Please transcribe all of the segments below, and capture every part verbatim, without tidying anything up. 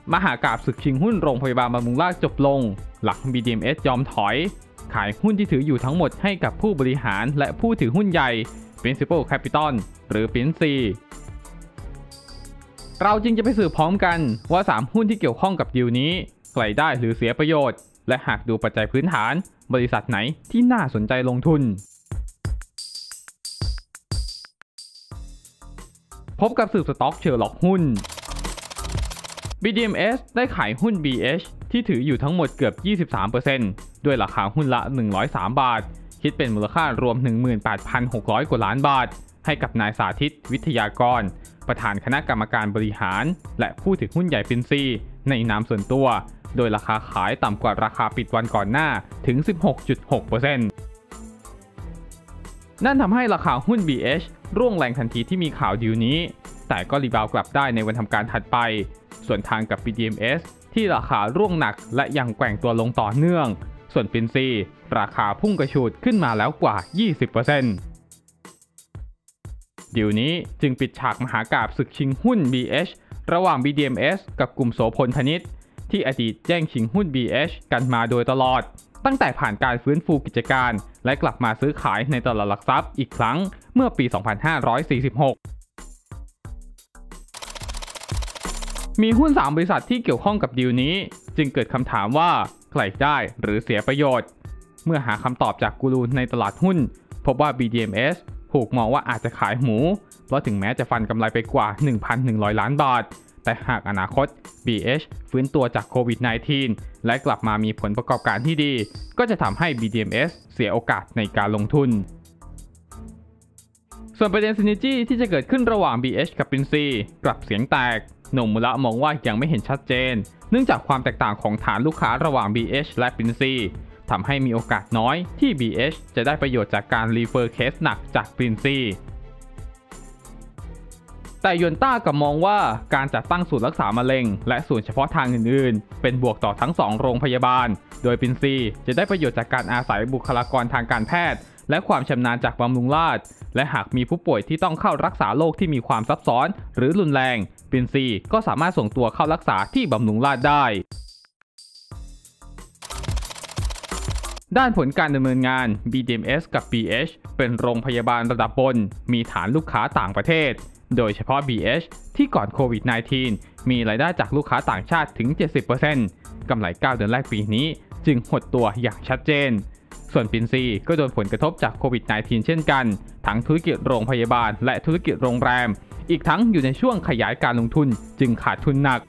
มหากาพย์ศึกชิงหุ้นโรงพยาบาลบำรุงราษฎร์จบลงหลัง บี ดี เอ็ม เอส ยอมถอยขายหุ้นที่ถืออยู่ทั้งหมดให้กับผู้บริหารและผู้ถือหุ้นใหญ่ Principal Capital หรือ พี ไอ เอ็น ซี เราจึงจะไปสืบพร้อมกันว่าสามหุ้นที่เกี่ยวข้องกับดีลนี้ใครได้หรือเสียประโยชน์และหากดูปัจจัยพื้นฐานบริษัทไหนที่น่าสนใจลงทุนพบกับสืบสต็อกเชอร์ล็อกหุ้น บี ดี เอ็ม เอส ได้ขายหุ้น บี เอช ที่ถืออยู่ทั้งหมดเกือบ ยี่สิบสามเปอร์เซ็นต์ ด้วยราคาหุ้นละหนึ่งร้อยสามบาทคิดเป็นมูลค่ารวม หนึ่งหมื่นแปดพันหกร้อย กว่าล้านบาทให้กับนายสาธิตวิทยากรประธานคณะกรรมการบริหารและผู้ถือหุ้นใหญ่ปินซีในนามส่วนตัวโดยราคาขายต่ำกว่าราคาปิดวันก่อนหน้าถึง สิบหกจุดหกเปอร์เซ็นต์ นั่นทำให้ราคาหุ้น บี เอช ร่วงแรงทันทีที่มีข่าวดีลนี้แต่ก็รีบาวกลับได้ในวันทำการถัดไปส่วนทางกับ บี ดี เอ็ม เอส ที่ราคาร่วงหนักและยังแกว่งตัวลงต่อเนื่องส่วนปินซีราคาพุ่งกระฉูดขึ้นมาแล้วกว่า ยี่สิบเปอร์เซ็นต์ ดีลนี้จึงปิดฉากมหากาพย์ศึกชิงหุ้น บี เอช ระหว่าง บี ดี เอ็ม เอส กับกลุ่มโสพลพนิชที่อดีตแย่งชิงหุ้น บี เอช กันมาโดยตลอดตั้งแต่ผ่านการฟื้นฟูกิจการและกลับมาซื้อขายในตลาดหลักทรัพย์อีกครั้งเมื่อปี สองพันห้าร้อยสี่สิบหก มีหุ้นสามบริษัทที่เกี่ยวข้องกับดีลนี้จึงเกิดคำถามว่าใครได้หรือเสียประโยชน์เมื่อหาคำตอบจากกูรูในตลาดหุ้นพบว่า บี ดี เอ็ม เอส ถูกมองว่าอาจจะขายหมูเพราะถึงแม้จะฟันกำไรไปกว่า หนึ่งพันหนึ่งร้อย ล้านบาทแต่หากอนาคต บี เอช ฟื้นตัวจากโควิด สิบเก้า และกลับมามีผลประกอบการที่ดีก็จะทำให้ บี ดี เอ็ม เอส เสียโอกาสในการลงทุนส่วนประเด็นซินเนจี้ที่จะเกิดขึ้นระหว่าง บี เอช กับ พี ไอ เอ็น ซี กลับเสียงแตกโนมุระมองว่ายังไม่เห็นชัดเจนเนื่องจากความแตกต่างของฐานลูกค้าระหว่าง บี เอช และ พี ไอ เอ็น ซี ทำให้มีโอกาสน้อยที่ บี เอช จะได้ประโยชน์จากการรีเฟอร์เคสหนักจาก พี ไอ เอ็น ซี แต่ยนต้ากับมองว่าการจัดตั้งศูนย์รักษามะเร็งและศูนย์เฉพาะทางอื่นๆเป็นบวกต่อทั้งสองโรงพยาบาลโดย พี ไอ เอ็น ซี จะได้ประโยชน์จากการอาศัยบุคลากรทางการแพทย์และความชำนาญจากบำรุงราษฎร์และหากมีผู้ป่วยที่ต้องเข้ารักษาโรคที่มีความซับซ้อนหรือรุนแรง พี ไอ เอ็น ซี ก็สามารถส่งตัวเข้ารักษาที่บำรุงราษฎร์ได้ด้านผลการดำเนินงาน บี ดี เอ็ม เอส กับ บี เอช เป็นโรงพยาบาลระดับบนมีฐานลูกค้าต่างประเทศโดยเฉพาะ บี เอช ที่ก่อนโควิด สิบเก้า มีรายได้จากลูกค้าต่างชาติถึง เจ็ดสิบเปอร์เซ็นต์ กำไรเก้าเดือนแรกปีนี้จึงหดตัวอย่างชัดเจนส่วน พี ไอ เอ็น ซี ก็โดนผลกระทบจากโควิด สิบเก้า เช่นกันทั้งธุรกิจโรงพยาบาลและธุรกิจโรงแรมอีกทั้งอยู่ในช่วงขยายการลงทุนจึงขาดทุนหนัก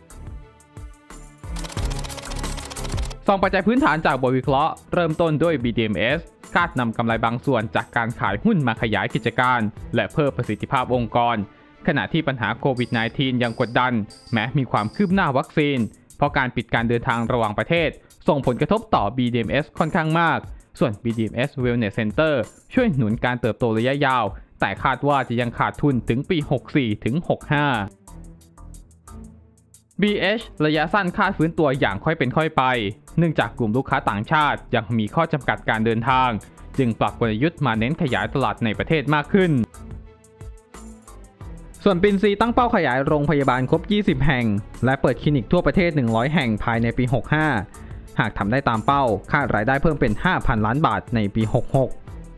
สองปัจจัยพื้นฐานจากบทวิเคราะห์เริ่มต้นด้วย บี ดี เอ็ม เอส คาดนำกำไรบางส่วนจากการขายหุ้นมาขยายกิจการและเพิ่มประสิทธิภาพองค์กรขณะที่ปัญหาโควิด สิบเก้า ยังกดดันแม้มีความคืบหน้าวัคซีนเพราะการปิดการเดินทางระหว่างประเทศส่งผลกระทบต่อ บี ดี เอ็ม เอส ค่อนข้างมากส่วน บี ดี เอ็ม เอส Wellness Center ช่วยหนุนการเติบโตระยะยาวแต่คาดว่าจะยังขาดทุนถึงปี หกสี่ถึงหกห้า บี เอช ระยะสั้นคาดฟื้นตัวอย่างค่อยเป็นค่อยไปเนื่องจากกลุ่มลูกค้าต่างชาติยังมีข้อจำกัดการเดินทางจึงปรับกลยุทธ์มาเน้นขยายตลาดในประเทศมากขึ้นส่วน พี ไอ เอ็น ซี ตั้งเป้าขยายโรงพยาบาลครบยี่สิบแห่งและเปิดคลินิกทั่วประเทศหนึ่งร้อยแห่งภายในปีหกห้าหากทำได้ตามเป้าคาดรายได้เพิ่มเป็น ห้าพัน ล้านบาทในปีหกหก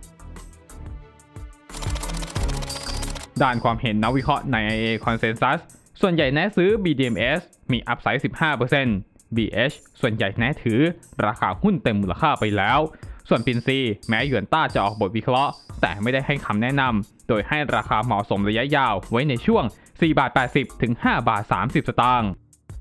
ด้านความเห็นนักวิเคราะห์ใน ไอ เอ Consensus ส่วนใหญ่แนะซื้อ บี ดี เอ็ม เอส มีอัพไซด์ สิบห้าเปอร์เซ็นต์ บี เอช ส่วนใหญ่แนะถือราคาหุ้นเต็มมูลค่าไปแล้วส่วน พี ไอ เอ็น ซี แม้หยวนต้าจะออกบทวิเคราะห์แต่ไม่ได้ให้คำแนะนำโดยให้ราคาเหมาะสมระยะยาวไว้ในช่วง สี่บาทแปดสิบ ถึง ห้าบาทสามสิบ สตางค์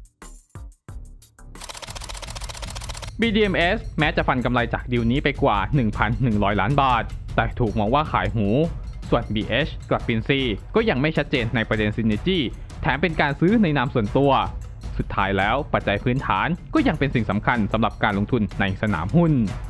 บี ดี เอ็ม เอส แม้จะฟันกำไรจากดีลนี้ไปกว่า หนึ่งพันหนึ่งร้อย ล้านบาทแต่ถูกมองว่าขายหูส่วน บี เอช กับ พี ไอ เอ็น ซี ก็ยังไม่ชัดเจนในประเด็นซินเนจี้แถมเป็นการซื้อในนามส่วนตัวสุดท้ายแล้วปัจจัยพื้นฐานก็ยังเป็นสิ่งสำคัญสำหรับการลงทุนในสนามหุ้น